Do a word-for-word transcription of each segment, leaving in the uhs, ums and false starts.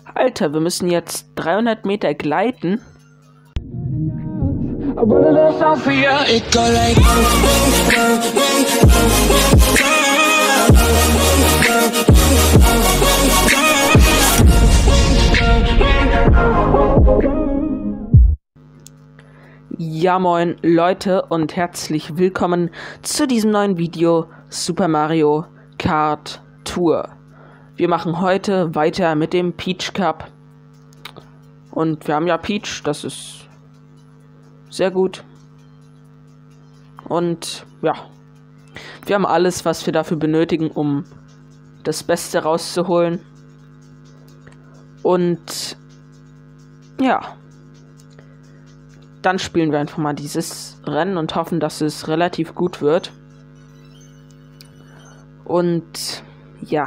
Alter, wir müssen jetzt dreihundert Meter gleiten. Ja moin Leute und herzlich willkommen zu diesem neuen Video Super Mario Kart Tour. Wir machen heute weiter mit dem Peach Cup. Und wir haben ja Peach, das ist sehr gut. Und ja, wir haben alles, was wir dafür benötigen, um das Beste rauszuholen. Und ja, dann spielen wir einfach mal dieses Rennen und hoffen, dass es relativ gut wird. Und ja,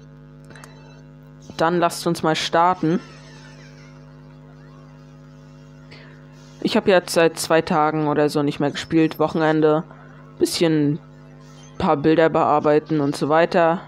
dann lasst uns mal starten. Ich habe jetzt seit zwei Tagen oder so nicht mehr gespielt. Wochenende, bisschen paar Bilder bearbeiten und so weiter.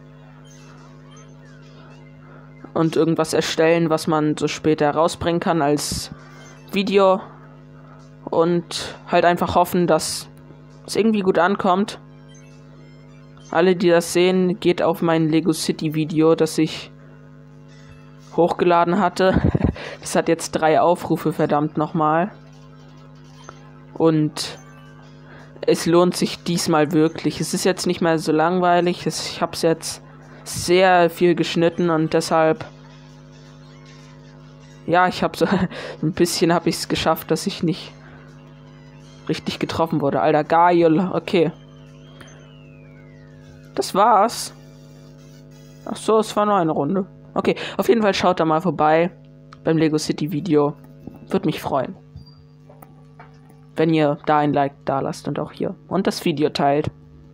Und irgendwas erstellen, was man so später rausbringen kann als Video. Und halt einfach hoffen, dass es irgendwie gut ankommt. Alle, die das sehen, geht auf mein Lego City Video, das ich hochgeladen hatte. Das hat jetzt drei Aufrufe, verdammt nochmal. Und es lohnt sich diesmal wirklich. Es ist jetzt nicht mehr so langweilig. Ich habe es jetzt sehr viel geschnitten und deshalb... Ja, ich habe so ein bisschen habe ich es geschafft, dass ich nicht richtig getroffen wurde. Alter, geil. Okay. Das war's. Ach so, es war nur eine Runde. Okay, auf jeden Fall schaut da mal vorbei beim Lego City Video. Würde mich freuen, wenn ihr da ein Like da lasst und auch hier. Und das Video teilt.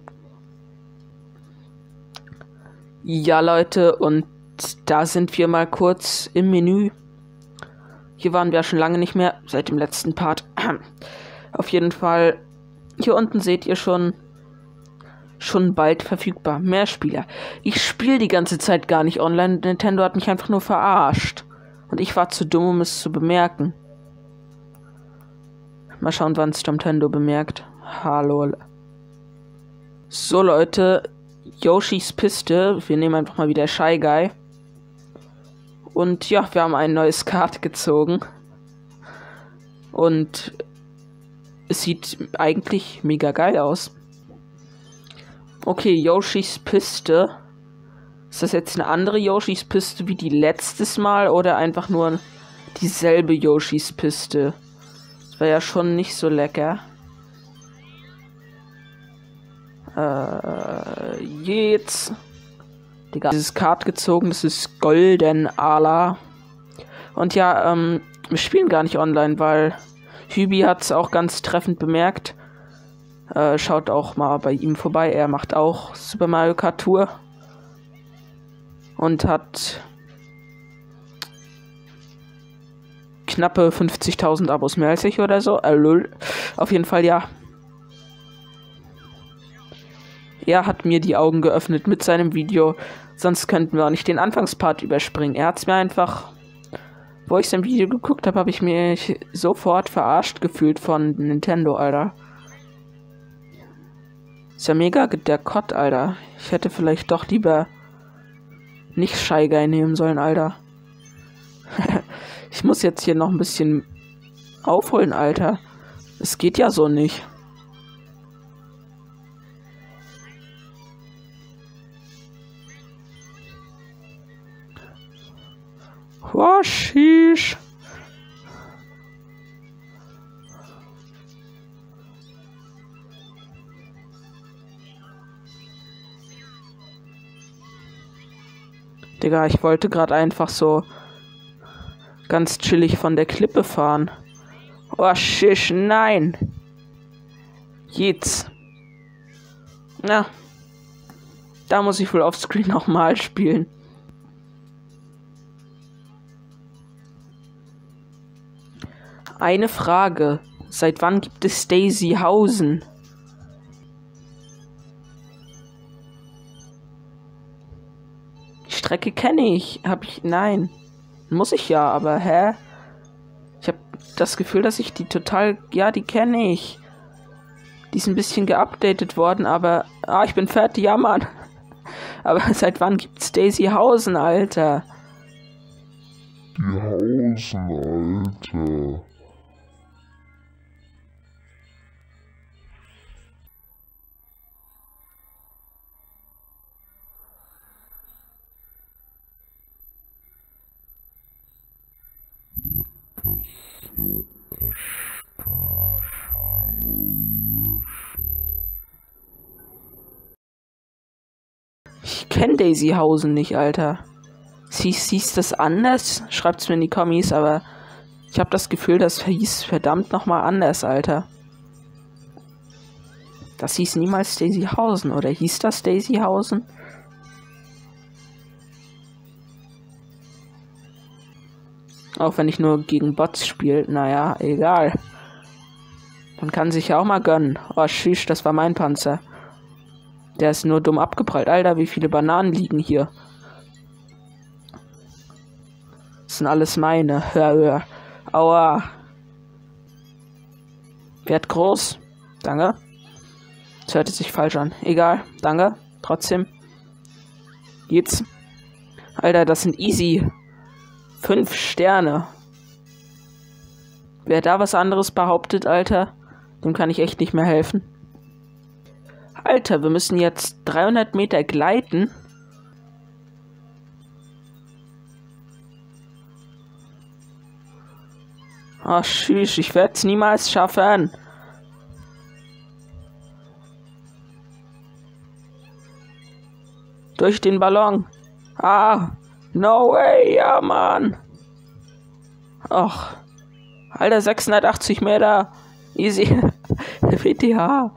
Ja, Leute, und da sind wir mal kurz im Menü. Hier waren wir schon lange nicht mehr, seit dem letzten Part. Auf jeden Fall, hier unten seht ihr schon, schon bald verfügbar. Mehr Spieler. Ich spiele die ganze Zeit gar nicht online. Nintendo hat mich einfach nur verarscht. Und ich war zu dumm, um es zu bemerken. Mal schauen, wann es Nintendo bemerkt. Hallo. So, Leute. Yoshis Piste. Wir nehmen einfach mal wieder Shy Guy. Und ja, wir haben ein neues Kart gezogen. Und es sieht eigentlich mega geil aus. Okay, Yoshis Piste. Ist das jetzt eine andere Yoshis Piste wie die letztes Mal oder einfach nur dieselbe Yoshis Piste? Das war ja schon nicht so lecker. Äh, jetzt. Digga, dieses Kart gezogen, das ist Golden Ala. Und ja, ähm, wir spielen gar nicht online, weil Hübi hat es auch ganz treffend bemerkt. Äh, schaut auch mal bei ihm vorbei. Er macht auch Super Mario Kart Tour. Und hat knappe fünfzigtausend Abos, mehr als ich oder so. Äh, lol. Auf jeden Fall, ja. Er hat mir die Augen geöffnet mit seinem Video. Sonst könnten wir auch nicht den Anfangspart überspringen. Er hat es mir einfach... Wo ich sein Video geguckt habe, habe ich mich sofort verarscht gefühlt von Nintendo, Alter. Ist ja mega der Kott, Alter. Ich hätte vielleicht doch lieber nicht Shy Guy nehmen sollen, Alter. Ich muss jetzt hier noch ein bisschen aufholen, Alter. Es geht ja so nicht. Oh, sheesh. Digga, ich wollte gerade einfach so ganz chillig von der Klippe fahren. Oh, shish, nein. Jetzt. Na. Da muss ich wohl offscreen nochmal spielen. Eine Frage. Seit wann gibt es Daisy-Hausen? Die Strecke kenne ich. Hab ich... Nein. Muss ich ja, aber hä? Ich habe das Gefühl, dass ich die total... Ja, die kenne ich. Die ist ein bisschen geupdatet worden, aber... Ah, ich bin fertig, ja, Mann. Aber seit wann gibt's Daisy Hausen, Alter? Die Hausen, Alter. Ich kenne Daisy Hausen nicht, Alter. Siehst, siehst das anders? Schreibt's mir in die Kommis, aber ich habe das Gefühl, das hieß verdammt nochmal anders, Alter. Das hieß niemals Daisy Hausen, oder hieß das Daisy Hausen? Auch wenn ich nur gegen Bots spiele, naja, egal. Man kann sich ja auch mal gönnen. Oh, tschüss, das war mein Panzer. Der ist nur dumm abgeprallt. Alter, wie viele Bananen liegen hier? Das sind alles meine. Hör, hör. Aua. Werd groß. Danke. Das hört sich falsch an. Egal. Danke. Trotzdem. Jetzt. Alter, das sind easy. Fünf Sterne. Wer da was anderes behauptet, Alter, dem kann ich echt nicht mehr helfen. Alter, wir müssen jetzt dreihundert Meter gleiten. Ach, tschüss, ich werde es niemals schaffen. Durch den Ballon. Ah, no way, ja, Mann. Ach, Alter, sechshundertachtzig Meter. Easy. W T H.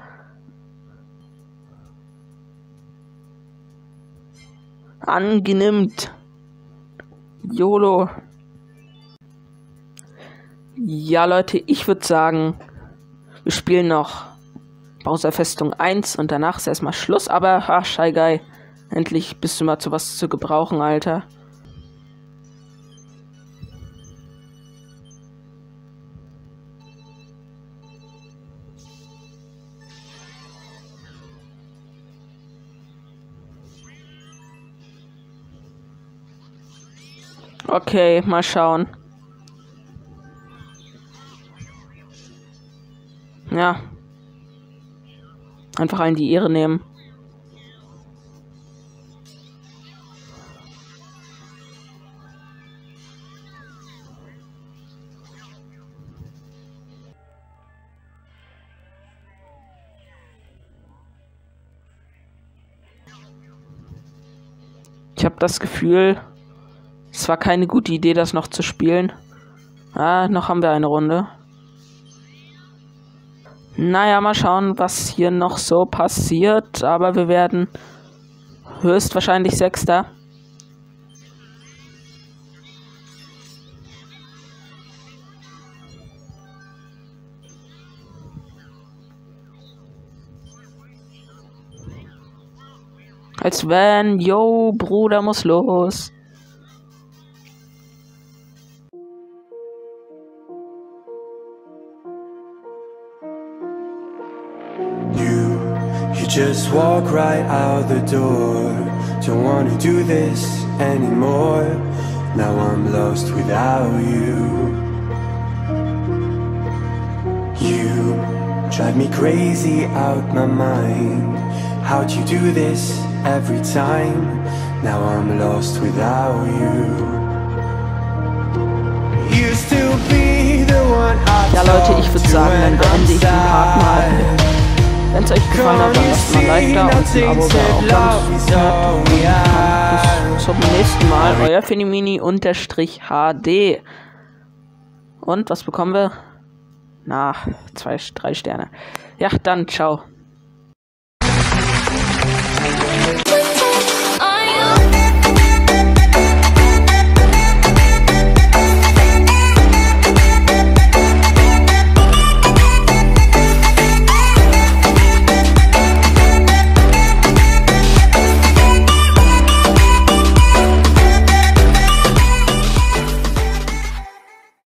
Angenimmt. YOLO. Ja, Leute, ich würde sagen, wir spielen noch Bowser Festung eins und danach ist erstmal Schluss. Aber, ach, Shy Guy, endlich bist du mal zu was zu gebrauchen, Alter. Okay, mal schauen. Ja. Einfach allen die Ehre nehmen. Ich habe das Gefühl, es war keine gute Idee, das noch zu spielen. Ah, noch haben wir eine Runde. Naja, mal schauen, was hier noch so passiert. Aber wir werden höchstwahrscheinlich Sechster. Als wenn, yo, Bruder muss los. You just walk right out the door. Don't wanna do this anymore. Now I'm lost without you. You drive me crazy out my mind. How'd you do this every time? Now I'm lost without you. You still be the one I Ja, Leute, ich würde sagen, dann beende ich den Part mal. Wenn es euch gefallen hat, dann lasst mal ein Like da und ein Abo da. Auch bis zum nächsten Mal. Euer Finimini-H D. Und was bekommen wir? Na, zwei, drei Sterne. Ja, dann ciao.